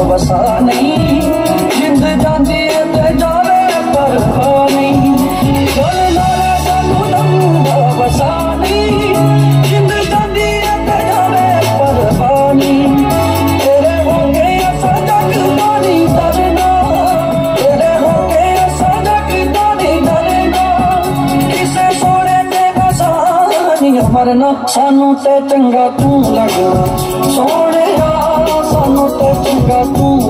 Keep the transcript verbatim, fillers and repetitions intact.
वसा नहीं, जिंद जाती है ते जावे परवाह नहीं। चल नाले सानू दम दा वसा नहीं, जिंद जाती है ते जावे परवाह नहीं। तेरे हो गए असा जग तो नहीं डरना, तेरे हो गए असा जग तो नहीं डरना। किसे सोने ते वसा नहीं मरना, सानू ते चंगा तू लगना सोने, सानू ते चंगा तू।